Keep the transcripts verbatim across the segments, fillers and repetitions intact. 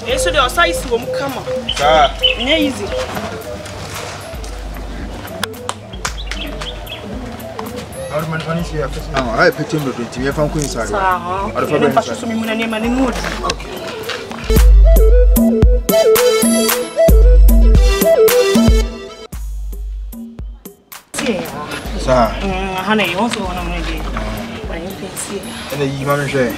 Eso de size wo mkama. Sir. Nye easy. How many money is here? Ah, I picked him to the T V from Queen's Side. Ah, I don't pass so me muna name and mood. Okay. Sir. Mm, honey, also one of my day. But you can see. And the man share.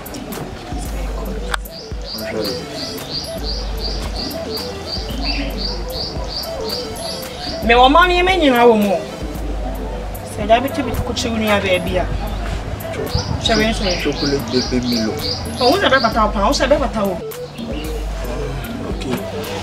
Me wa mani me nyina wo mo. Se da beti beti ko chiwu nia baby a. Shawe nso. Chocolate baby Milo. O wo se be bata pa, wo se be bata wo. Okay.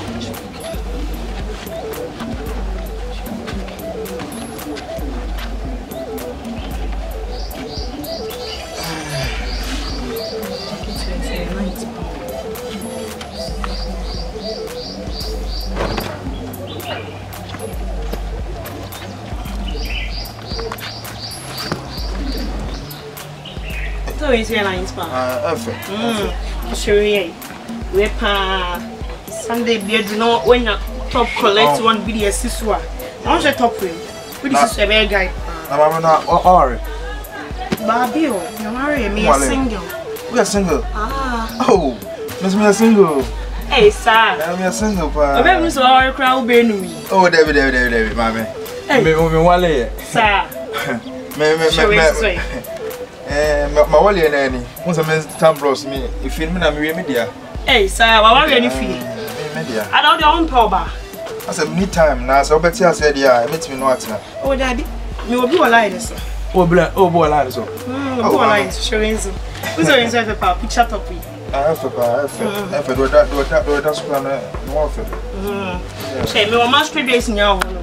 So is here nine spa. Ah, efe. Mm. Sure ye. We pa Sunday beard you know when you top collect one video siswa. On the top way. We this is a bad guy. Na mama na ore. Baby o, you marry me a single. We are single. Ah. Oh, Miss me a single. Hey sir. I'm a single pa. Obe mi so ore crowd be nu mi. Oh, David, David, David, David, mama. Me me me wale. Sir. Me me me. Eh, my wali na ni. Mo se me tambros me. If you me na me me dia. Hey sir, wa wa any fee. Me dia. I don't want power. I said me time na so beti I said dia, meet me no atina. Oh daddy, me obi wala ide so. Oh bla, oh boy la so. Hmm, obi wala ide showing so. Who's going to have a picture top we? Ah, for pa, for. Eh for do that do that do that so na no for. Hmm. Say me wa master days nya ho no.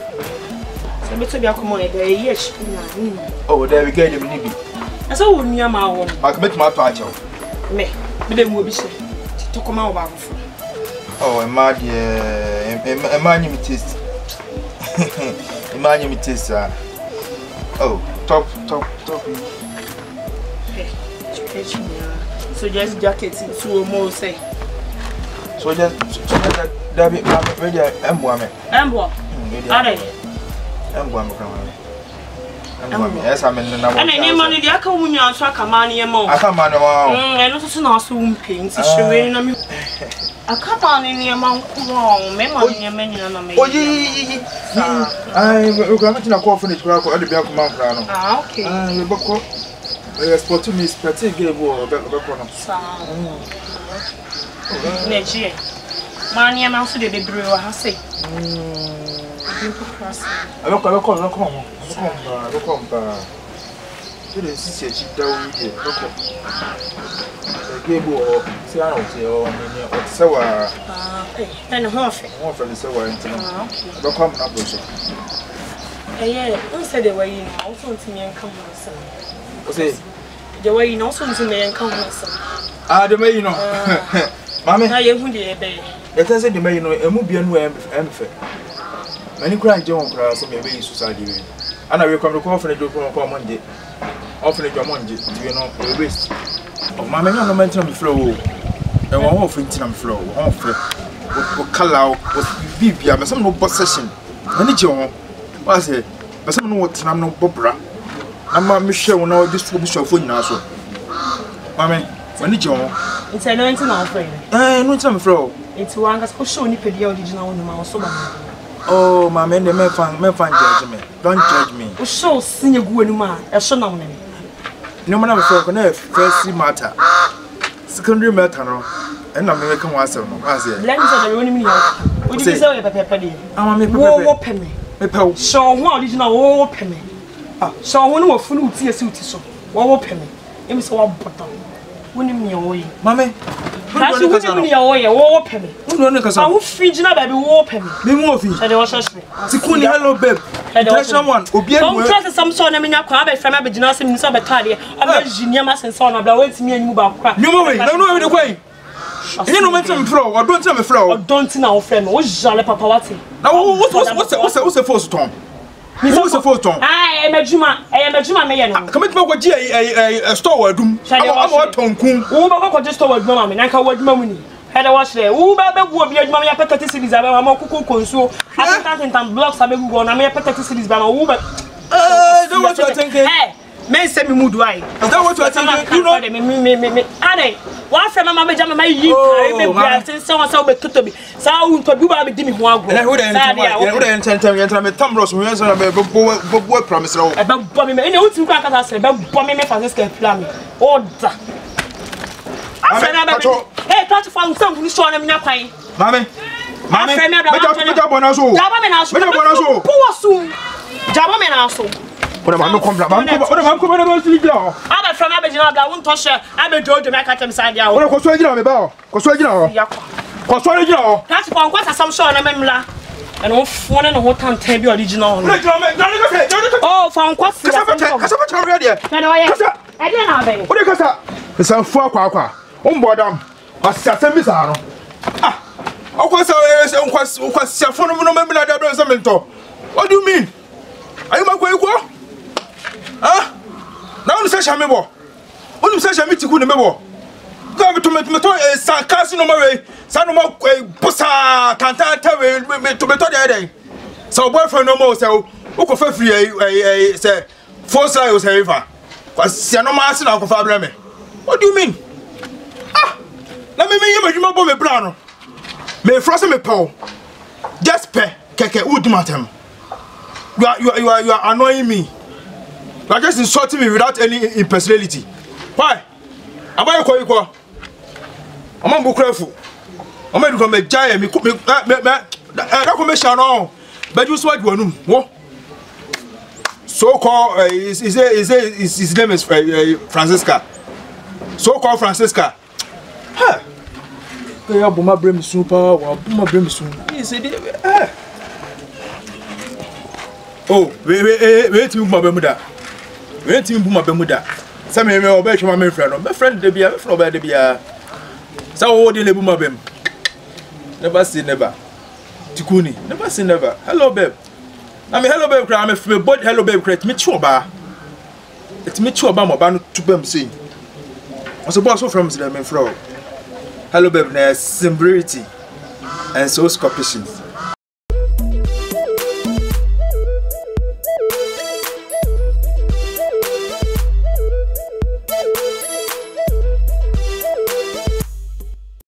Se beto bia komo e dey yes na. Oh, there we get them nibi. I saw one near my home. I can make my patch. Me, me dem obi say. To come out back for. Oh, a mad a man you taste. A man you taste. Oh, top top top. Hey, so just jacket so more say. So just so that that be my ready embo me. Embo. Are. Embo me kan. Yes, I'm in the number. And any money, the Aka woman, I saw a man, a mo. I come on, and also not soon paints. A couple in the amount wrong, memory, and many on me. Oh, ye, I will come to a coffin at the back of Mount Crown. Ah, okay. I will book up. We are sporting Miss Petty gave war back of the corner. Next year, money amounts to the brewer, I say. I look, I look, I look home. Look home, you didn't see a cheap down here. Look up. The game or see out here or so. And half half of the so. Look home, not bullshit. Yeah, who said the way you know, also to me and come myself. Say the way you know, so to me and come myself. Ah, the way you know, Mammy, I am who they obey. Let us say the way you know, a movie and where I'm fit. Many cry John Cross and maybe society. And I will come to call for the door on Monday. Often your Monday, you know, a waste. Oh, my man, no mention of flow. And one more thing to flow. Off or color was B B. I'm some no possession. Any John was it? But some know what I'm no Bobra. I'm not Michelle when all this will be so funny now. So, Mammy, when did John? It's a nineteen of friend. Eh, no time flow. It's one that's for sure. Nipper the original in the mouse. Oh, my man, the men find men find judgment. Don't judge me. Oh, so senior good man, a son of me. No man of a first matter. Secondary matter, and I'm making myself. I say, Lenz are the only me. What did you say about Pepper? I'm a war penny. So, what did you know? War penny. Ah, so one more food tea suit so. War penny. It was all bottom. Winning me away. Mammy. That's what you mean, you're war penny. I will feed you baby war penny. The movie. I was just Sikuni, hello, babe. There's someone who be able to some son. I mean, I can't be from a business in some battalion. I'm a genius and son of the way to me and move back. No way, no, no, the way. You know, mention flow or don't tell me flow. Don't know, friend. What's Jolly Papawati? Now, what's the first tone? What's the first tone? I am a Juma. I am a Juma. I commit my a store. I'm not Tonkum. Who just told Mamma and I can work money. Head watch there. Who baby go be adwuma me thirty cities aba ma kuku konsuo. I can't stand blocks abe go na me thirty cities ba ma who ba. Eh, don't what you thinking? Eh, men say me mood why. Don't what you thinking? You know me me me me me. Ade, one friend mama be jam my yi carry me bia say someone say be toto bi. Say who to bi ba be di me ho agro. Na who dey enter who dey enter enter enter me tam ross we say na be bo bo promise na. E be bo me me. Ene uti kwa kasa say be bo me me Francisco plan me. Order. Hey, touch for some who show them kwan. Mami. Mami. Me just bona so. Jaba me na so. Me bona so. Poor so. Jaba me na so. Ona mami come bla. Mami ona mami come na so gila. Aba from abegina bla won to share. Abe jojo me aka tem side ya. Ona ko so gila me ba. Ko so gila o. Ko so gila o. Touch for kwasa some show na memla. And one phone and one tan ten be original. Oh, for kwasa. Kasa kasa ba tawre dia. Kana wa ya. E dia na be. Ona kasa. Kasa fu akwa akwa. Umbodam. Asase mi sa no. Ah. Okwasa we nkwasa nkwasa fo no no me na da bro mento. What do you mean? Are you makwa iko? Ah? Na unu se shame bo. Unu se shame tiku ne mebo. Go be to me to e san kasi no mawe. San no ma busa tanta ta we me to me to dey dey. So boyfriend no more say o ko fa free eh eh say force lie o say river. Kwasa no ma ase na ko fa bra me. What do you mean? Na me me yema djuma bo me bra no. Me frose me paw. Just pe keke udumatem. You are you are you are, you are annoying me. You are just insulting me without any impersonality. Why? Abaye ko iko. Ama mbu krafu. Ama du ko me jaye me me me da ko me sha no. But you swat wanum. Wo. So called uh, is is is his name is uh, Francisca. So called Francisca. Ha. Ke ya buma brem super, wa buma brem sun. Is it eh. Oh, we we we ti buma brem da. We ti buma brem da. Say me me oba hwe ma me friend no. Me friend de bia, me friend oba de bia. Say wo de le buma brem. Never say never. Tikuni, never say never. Hello babe. I mean hello babe, cry me body hello babe, cry me chu oba. It me chu oba mo ba no tu bam say. What's the boss from the men flow? Hello babe, na celebrity and so scorpions.